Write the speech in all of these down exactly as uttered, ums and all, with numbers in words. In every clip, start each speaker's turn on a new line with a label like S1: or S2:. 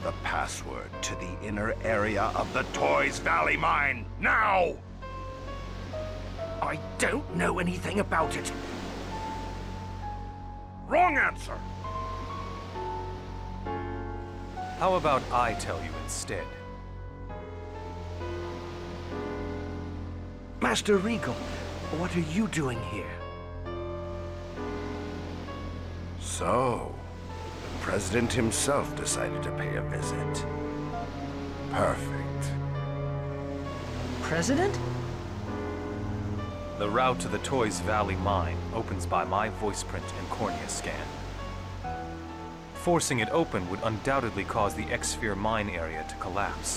S1: the password to the inner area of the Toys Valley mine, now!
S2: I don't know anything about it.
S1: Wrong answer!
S3: How about I tell you instead?
S2: Master Regal, what are you doing here?
S1: So, the President himself decided to pay a visit. Perfect.
S4: President?
S3: The route to the Toys Valley mine opens by my voice print and cornea scan. Forcing it open would undoubtedly cause the X-Sphere mine area to collapse.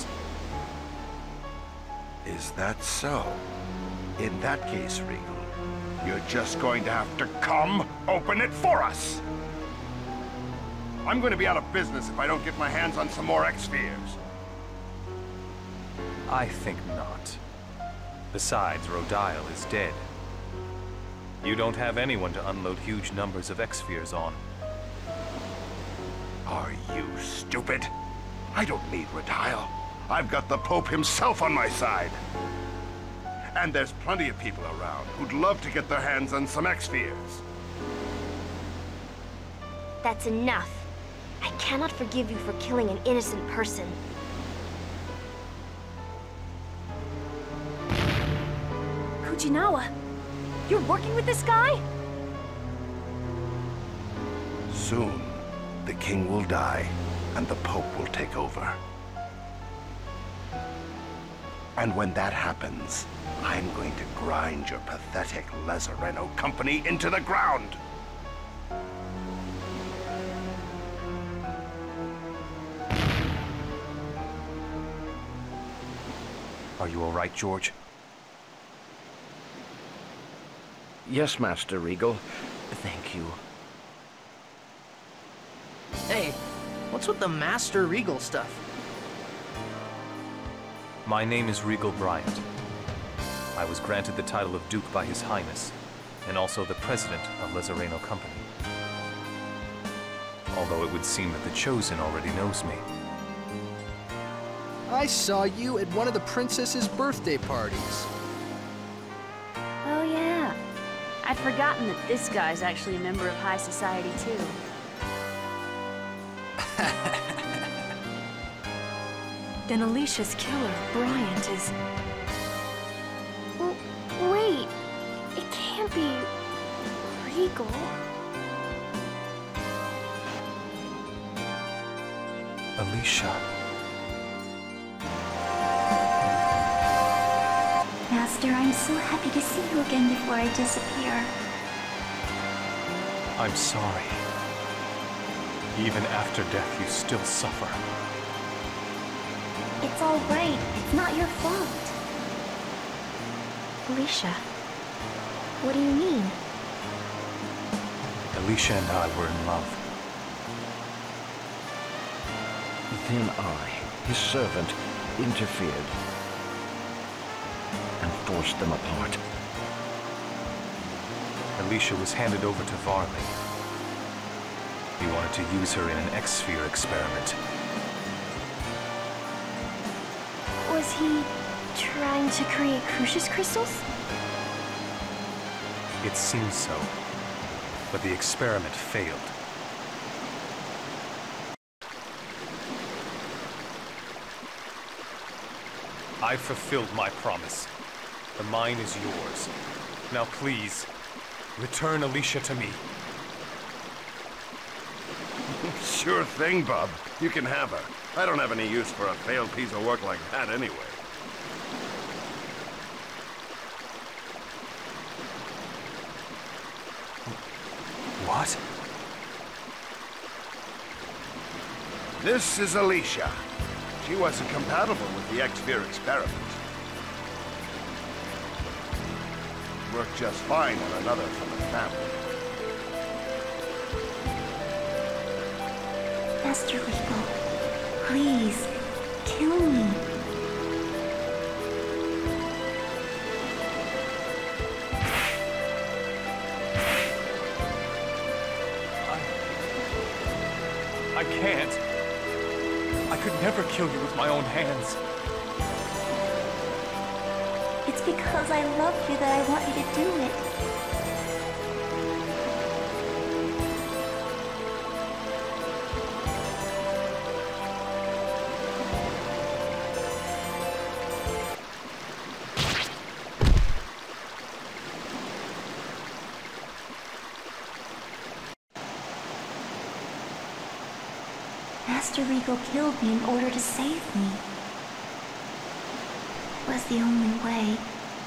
S1: Is that so? In that case, Regal, you're just going to have to come open it for us! I'm going to be out of business if I don't get my hands on some more X-Spheres.
S3: I think not. Besides, Rodial is dead. You don't have anyone to unload huge numbers of X-Spheres on.
S1: Are you stupid? I don't need Rodial. I've got the Pope himself on my side. And there's plenty of people around who'd love to get their hands on some X-Spheres.
S5: That's enough. I cannot forgive you for killing an innocent person.
S6: Fujinawa, you're working with this guy?
S1: Soon, the king will die, and the Pope will take over. And when that happens, I'm going to grind your pathetic Lezareno company into the ground!
S3: Are you all right, George?
S2: Yes, Master Regal. Thank you.
S4: Hey, what's with the Master Regal stuff?
S3: My name is Regal Bryant. I was granted the title of Duke by His Highness, and also the President of Lezareno Company. Although it would seem that the Chosen already knows me.
S7: I saw you at one of the princess's birthday parties.
S6: Oh yeah. I'd forgotten that this guy's actually a member of high society too.
S8: Then Alicia's killer, Bryant, is...
S5: W wait, it can't be Regal.
S3: Alicia.
S9: Master, I'm so happy to see you again before I disappear.
S3: I'm sorry. Even after death, you still suffer.
S9: It's all right. It's not your fault.
S5: Alicia, what do you mean?
S3: Alicia and I were in love.
S2: Then I, his servant, interfered and forced them apart.
S3: Alicia was handed over to Varley. He wanted to use her in an X-Sphere experiment.
S5: Was he trying to create Crucius crystals?
S3: It seems so, but the experiment failed. I've fulfilled my promise. The mine is yours. Now please, return Alicia to me.
S1: Sure thing, Bub. You can have her. I don't have any use for a failed piece of work like that anyway.
S3: What?
S1: This is Alicia. She wasn't compatible with the X-Sphere experiment. Worked just fine on another from the family.
S9: Master Regal, please, kill me.
S3: I can't. I never kill you with my own hands.
S9: It's because I love you that I want you to do it. Master Regal killed me in order to save me. It was the only way.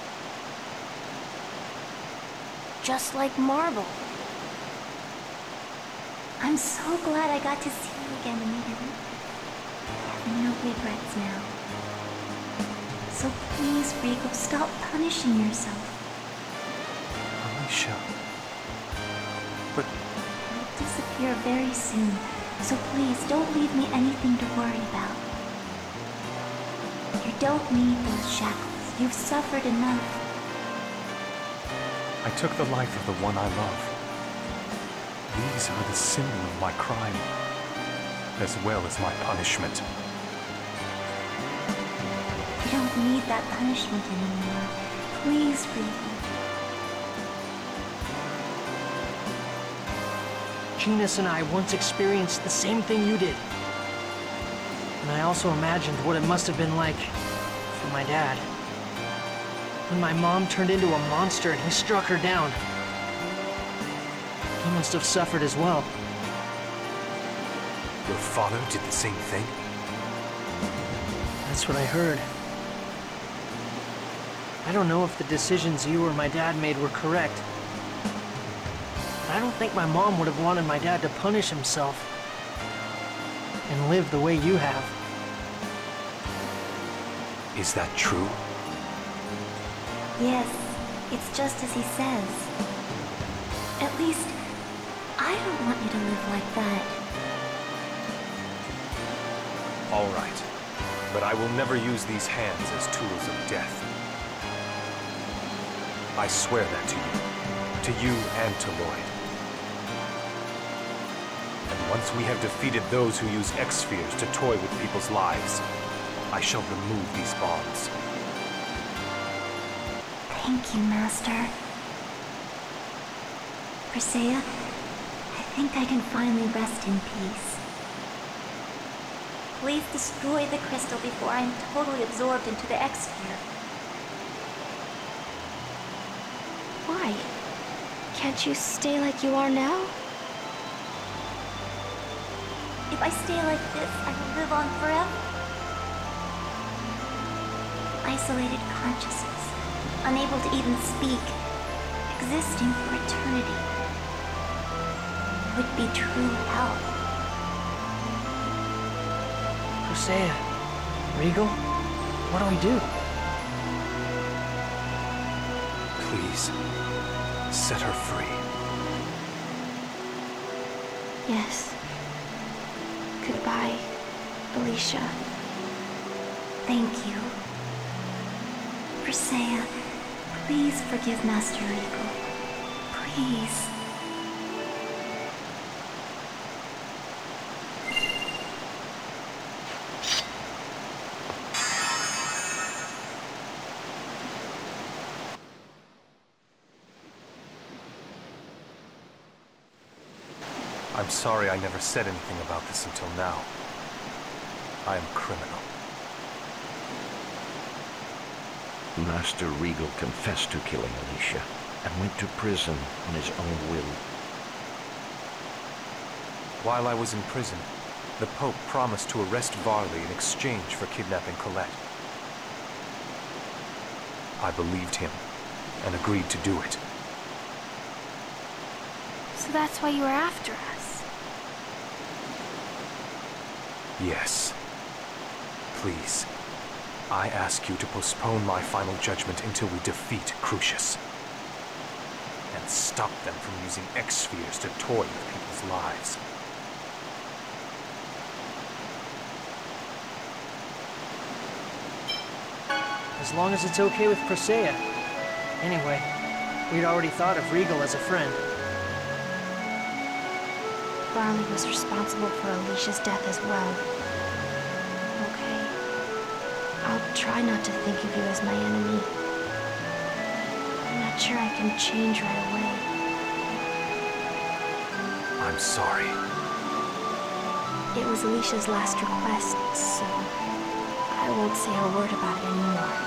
S5: Just like Marble.
S9: I'm so glad I got to see you again, Amigen. I have no regrets now. So please, Regal, stop punishing yourself.
S3: Alicia. But...
S9: I'll disappear very soon. So please, don't leave me anything to worry about. You don't need those shackles. You've suffered enough.
S3: I took the life of the one I love. These are the symbol of my crime, as well as my punishment.
S9: You don't need that punishment anymore. Please, Regal.
S4: Genis and I once experienced the same thing you did. And I also imagined what it must have been like for my dad. When my mom turned into a monster and he struck her down. He must have suffered as well.
S3: Your father did the same thing?
S4: That's what I heard. I don't know if the decisions you or my dad made were correct. I don't think my mom would have wanted my dad to punish himself and live the way you have.
S3: Is that true?
S9: Yes, it's just as he says. At least, I don't want you to live like that.
S3: All right, but I will never use these hands as tools of death. I swear that to you, to you and to Lloyd. Once we have defeated those who use X-Spheres to toy with people's lives, I shall remove these bonds.
S9: Thank you, Master. Persea, I think I can finally rest in peace. Please destroy the crystal before I am totally absorbed into the X-Sphere.
S5: Why? Can't you stay like you are now?
S9: If I stay like this, I will live on forever. Isolated consciousness, unable to even speak, existing for eternity. It would be true hell.
S4: Persea, Regal, what do we do?
S3: Please, set her free.
S5: Yes. Goodbye, Alicia.
S9: Thank you. Persea, please forgive Master Regal. Please.
S3: I'm sorry I never said anything about this until now. I am a criminal.
S2: Master Regal confessed to killing Alicia and went to prison on his own will.
S3: While I was in prison, the Pope promised to arrest Varley in exchange for kidnapping Colette. I believed him and agreed to do it.
S5: So that's why you were after us?
S3: Yes. Please, I ask you to postpone my final judgment until we defeat Crucius. And stop them from using X-Spheres to toy with people's lives.
S4: As long as it's okay with Persea. Anyway, we'd already thought of Regal as a friend.
S5: Varley was responsible for Alicia's death as well.
S9: I'll try not to think of you as my enemy. I'm not sure I can change right away.
S3: I'm sorry.
S9: It was Alicia's last request, so I won't say a word about it anymore.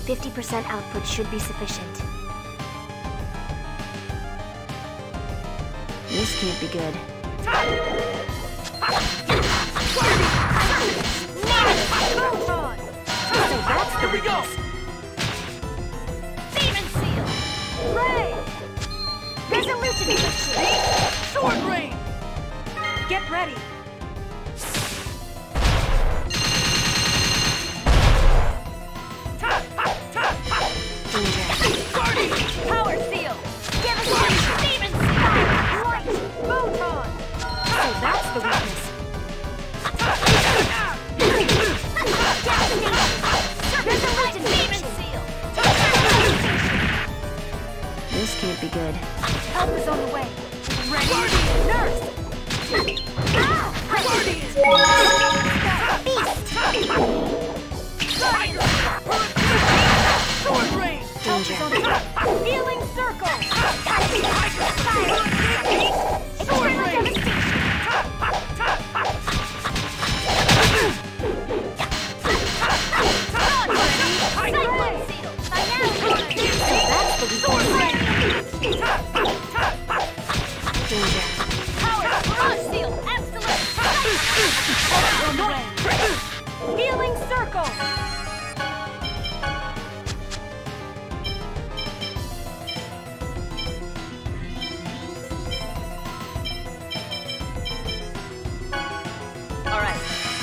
S9: fifty percent output should be sufficient. This can't be good. So that's the weakness.
S10: Demon Seal! Ray!
S9: Resolute initiative!
S10: Sword Rain!
S8: Get ready!
S10: Power Seal! Devastation! Demon Seal! Light! Photon!
S8: So that's the weakness.
S10: Resolute Demon Seal!
S9: This can't be good.
S10: Help is on the way. Ready? Nurse! Sword Rain!
S8: Danger.
S10: Healing Circle! Sword Rain! Cyclone Seal!
S8: That's the
S10: Sword Rain!
S8: danger.
S10: Power! Frost Seal! Absolute! On the way! Healing Circle! Alright.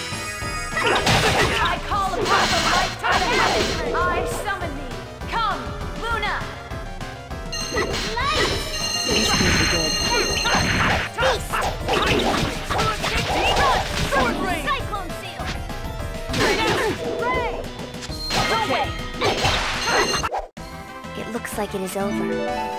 S10: I call upon the light to the heavens! I summon thee! Come, Luna! Light!
S9: This can't be good.
S10: Sword Rain! Cyclone Seal! Ray! Away!
S9: It looks like it is over.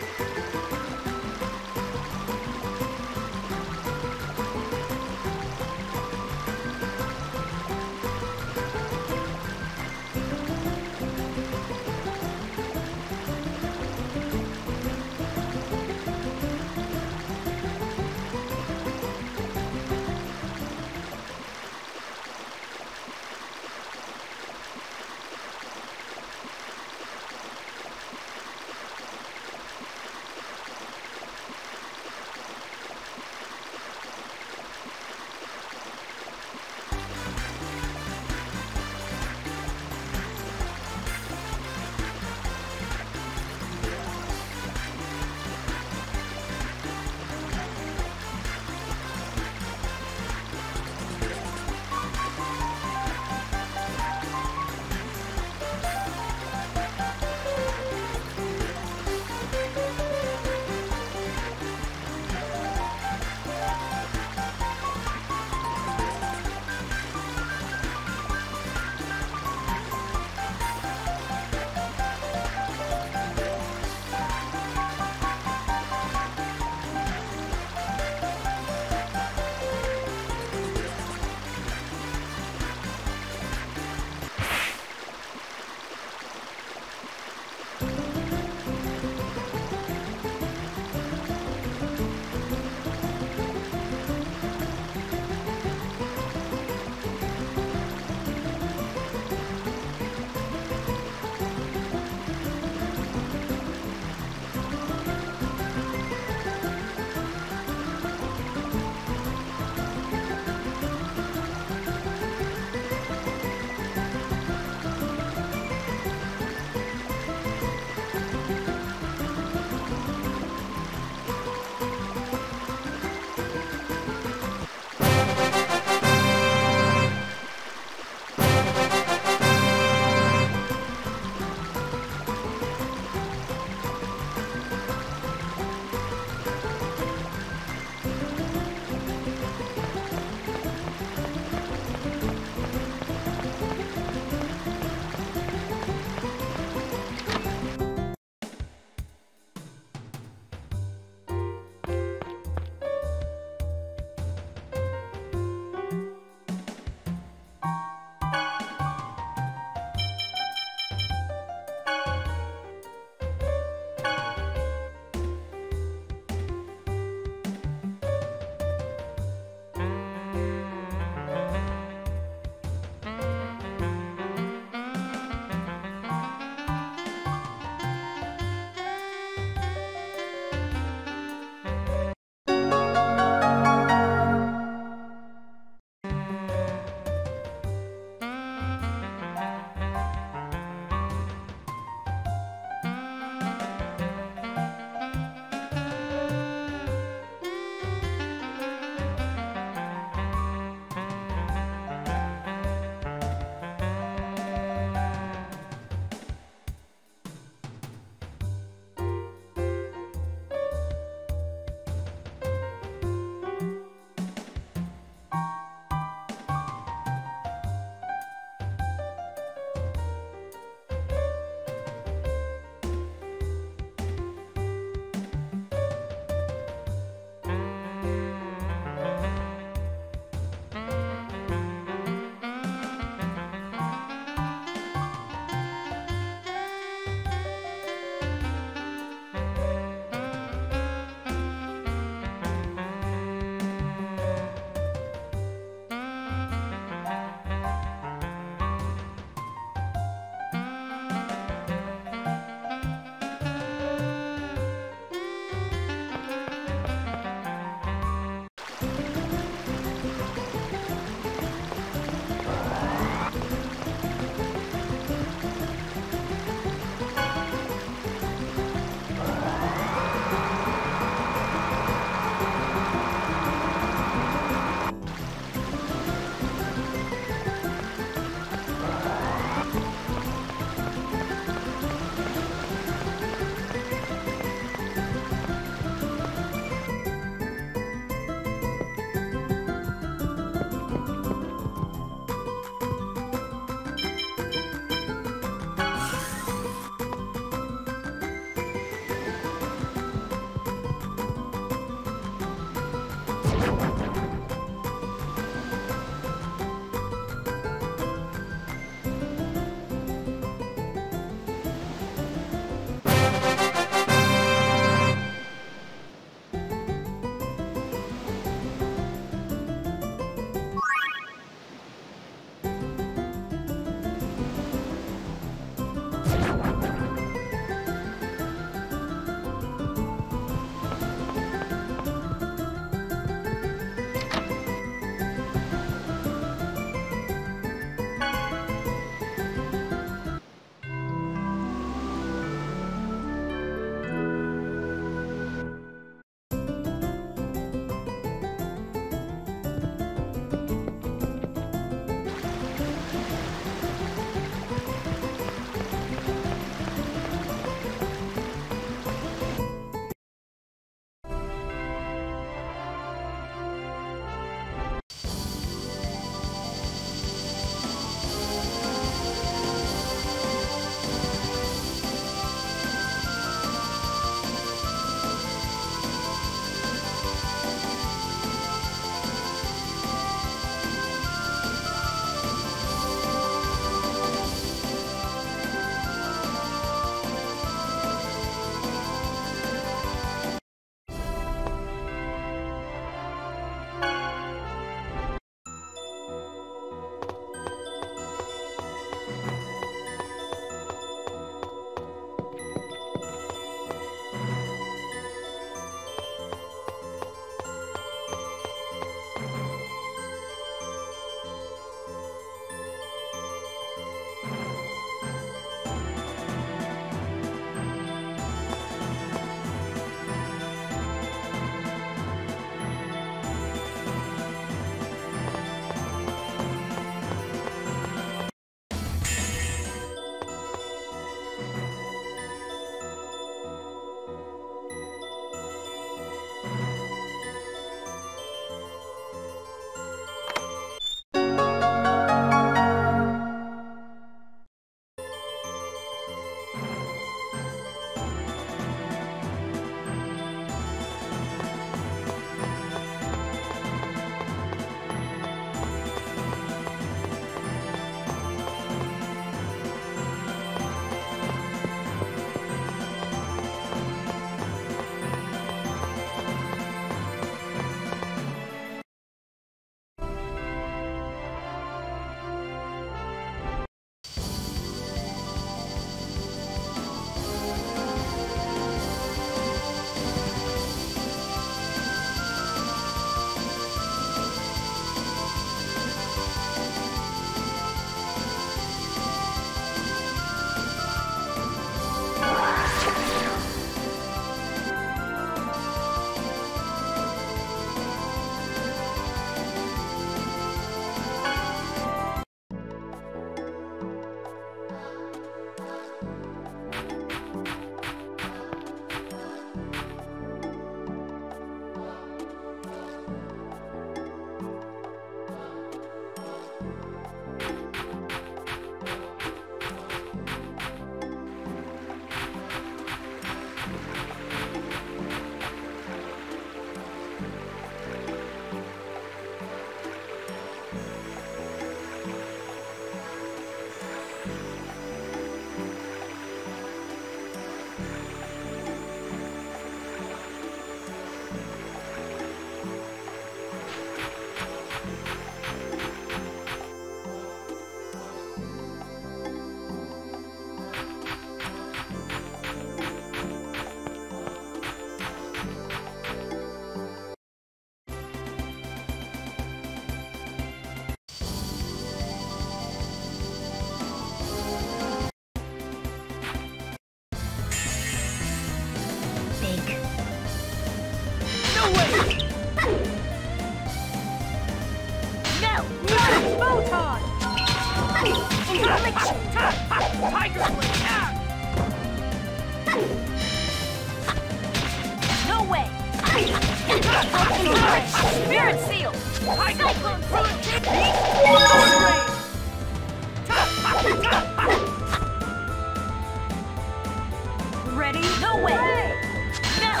S10: away! Now!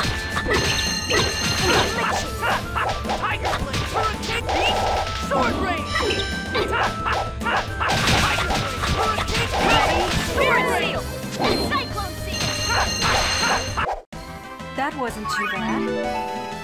S11: Tiger Blade! Hurricane Beast! Sword Rain! Tiger Blade! Hurricane Beast!
S10: Spirit Seal! Cyclone Seal!
S8: That wasn't too bad.